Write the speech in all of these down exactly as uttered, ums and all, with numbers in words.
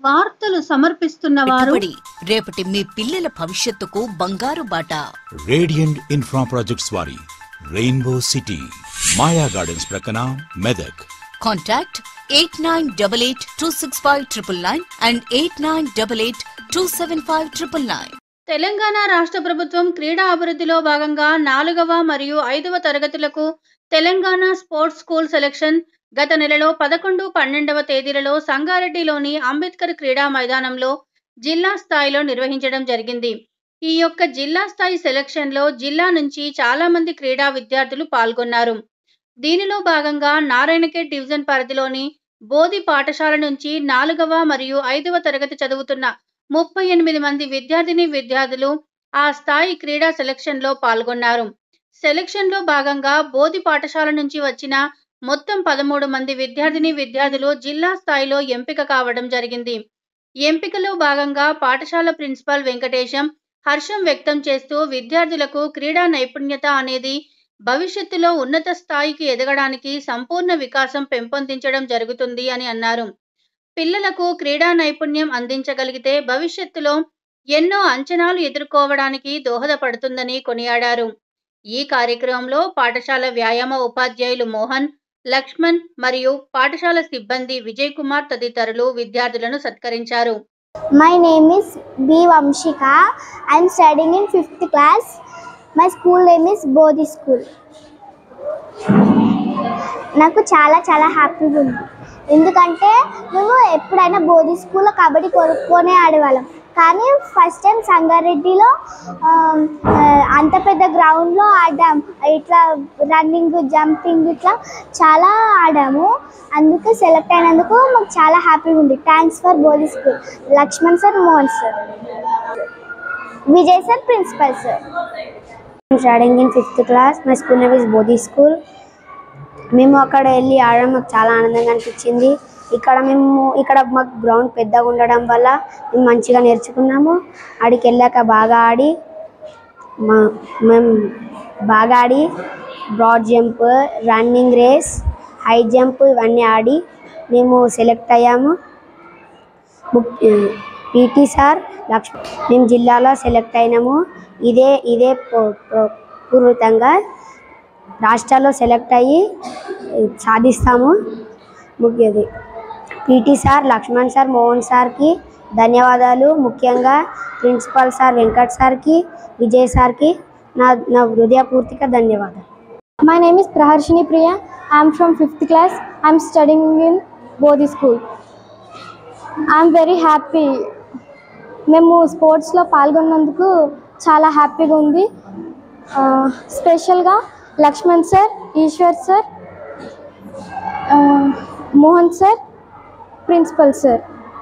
వార్తలు సమర్పిస్తున్న వారు రేపటి మీ పిల్లల భవిష్యత్తుకు బంగారు బాట. రేడియంట్ ఇన్ఫ్రా ప్రాజెక్ట్స్ వారి రెయిన్బో సిటీ మాయా గార్డెన్స్ ప్రక్కన Medak. Contact eight nine double eight two six five triple nine and eight nine double eight two seven five triple nine. Telangana రాష్ట్ర ప్రభుత్వం క్రీడా అభివృద్ధిలో భాగంగా నాలుగవ మరియు ఐదవ తరగతులకు తెలంగాణ స్పోర్ట్స్ స్కూల్ సెలక్షన్ గత నెలలో పదకొండు పన్నెండవ తేదీలలో సంగారెడ్డిలోని అంబేద్కర్ క్రీడా మైదానంలో జిల్లా స్థాయిలో నిర్వహించడం జరిగింది. ఈ యొక్క జిల్లా స్థాయి సెలక్షన్లో జిల్లా నుంచి చాలా మంది క్రీడా విద్యార్థులు పాల్గొన్నారు. దీనిలో భాగంగా నారాయణఖేడ్ డివిజన్ పరిధిలోని బోధి పాఠశాల నుంచి నాలుగవ మరియు ఐదవ తరగతి చదువుతున్న ముప్పై ఎనిమిది మంది విద్యార్థిని విద్యార్థులు ఆ స్థాయి క్రీడా సెలక్షన్లో పాల్గొన్నారు. సెలక్షన్లో భాగంగా బోధి పాఠశాల నుంచి వచ్చిన మొత్తం పదమూడు మంది విద్యార్థిని విద్యార్థులు జిల్లా స్థాయిలో ఎంపిక కావడం జరిగింది. ఎంపికలో భాగంగా పాఠశాల ప్రిన్సిపాల్ వెంకటేశం హర్షం వ్యక్తం చేస్తూ విద్యార్థులకు క్రీడా నైపుణ్యత అనేది భవిష్యత్తులో ఉన్నత స్థాయికి ఎదగడానికి సంపూర్ణ వికాసం పెంపొందించడం జరుగుతుంది అని అన్నారు. పిల్లలకు క్రీడా నైపుణ్యం అందించగలిగితే భవిష్యత్తులో ఎన్నో అంచనాలు ఎదుర్కోవడానికి దోహదపడుతుందని కొనియాడారు. ఈ కార్యక్రమంలో పాఠశాల వ్యాయామ ఉపాధ్యాయులు మోహన్, లక్ష్మణ్ మరియు పాఠశాల సిబ్బంది విజయ్ కుమార్ తదితరులు విద్యార్థులను సత్కరించారు. My name is B Vamshika. I am studying in fifth class. My school name is Bodhi School. నాకు చాలా చాలా హ్యాపీగా ఉంది. ఎందుకంటే మేము ఎప్పుడైనా బోధి స్కూల్లో కబడ్డీ కొనుక్కొనే ఆడేవాళ్ళం. కానీ ఫస్ట్ టైం సంగారెడ్డిలో అంత పెద్ద గ్రౌండ్లో ఆడాం. ఇట్లా రన్నింగ్, జంపింగ్ ఇట్లా చాలా ఆడాము. అందుకే సెలెక్ట్ అయినందుకు మాకు చాలా హ్యాపీగా ఉంది. Thanks for Bodhi school. Lakshman sir, Mohan sir, Vijay sir, principal sir. Starting in fifth class. My school name is Bodhi school. మేము అక్కడ వెళ్ళి ఆడడం మాకు చాలా ఆనందంగా అనిపించింది. ఇక్కడ మేము ఇక్కడ మాకు గ్రౌండ్ పెద్దగా ఉండడం వల్ల మేము మంచిగా నేర్చుకున్నాము. ఆడికి వెళ్ళాక బాగా ఆడి మా మేము బాగా ఆడి broad jump, running race, high jump ఇవన్నీ ఆడి మేము సెలెక్ట్ అయ్యాము. పీటీ సార్ లక్ష్మణ్ మేము జిల్లాలో సెలెక్ట్ అయినాము. ఇదే ఇదే పూర్వతంగా రాష్ట్రాల్లో సెలెక్ట్ అయ్యి సాధిస్తాము. ముఖ్యది PT sir, Lakshman sir, Mohan సార్కి ధన్యవాదాలు. ముఖ్యంగా ప్రిన్సిపల్ సార్ వెంకట్ సార్కి, విజయ్ సార్కి నా నా హృదయపూర్తిక ధన్యవాదాలు. My name is Praharshini Priya. I am from fifth class. I am studying in Bodhi School. I am very happy. మేము స్పోర్ట్స్లో పాల్గొన్నందుకు చాలా హ్యాపీగా ఉంది. స్పెషల్గా Lakshman sir, Eshwar sir, Mohan sir, principal sir.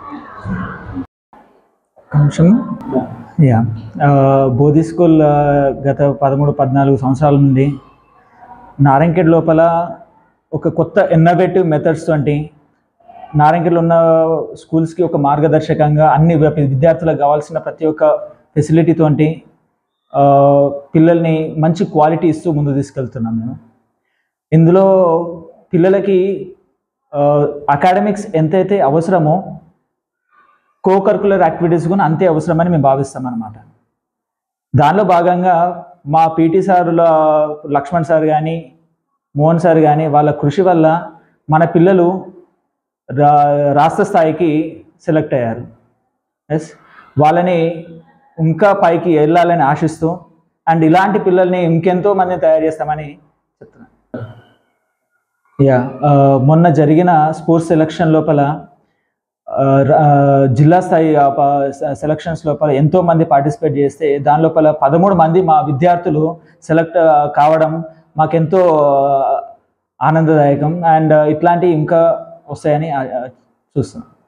Yeah Bodhi school గత పదమూడు పద్నాలుగు సంవత్సరాల నుండి నారాయణఖేడ్ లోపల ఒక కొత్త ఇన్నోవేటివ్ మెథడ్స్ తోటి నారాయణఖేడ్లో ఉన్న స్కూల్స్కి ఒక మార్గదర్శకంగా అన్ని విద్యార్థులకు కావాల్సిన ప్రతి ఒక్క ఫెసిలిటీతోటి పిల్లల్ని మంచి క్వాలిటీ ఇస్తూ ముందు తీసుకెళ్తున్నాం మేము. ఇందులో పిల్లలకి అకాడమిక్స్ ఎంతైతే అవసరమో కో కరికులర్ యాక్టివిటీస్ కూడా అంతే అవసరమని మేము భావిస్తాం అన్నమాట. దానిలో భాగంగా మా పీటీ సారుల లక్ష్మణ్ సార్ కానీ, మోహన్ సార్ కానీ వాళ్ళ కృషి వల్ల మన పిల్లలు రా రాష్ట్ర స్థాయికి సెలెక్ట్ అయ్యారు. ఎస్, వాళ్ళని ఇంకా పైకి వెళ్ళాలని ఆశిస్తూ అండ్ ఇలాంటి పిల్లల్ని ఇంకెంతో మందిని తయారు చేస్తామని చెప్తున్నాను. యా మొన్న జరిగిన స్పోర్ట్స్ సెలక్షన్ లోపల జిల్లా స్థాయి సెలక్షన్స్ లోపల ఎంతోమంది పార్టిసిపేట్ చేస్తే దాని లోపల పదమూడు మంది మా విద్యార్థులు సెలెక్ట్ కావడం మాకెంతో ఆనందదాయకం. అండ్ ఇట్లాంటివి ఇంకా వస్తాయని చూస్తున్నాం.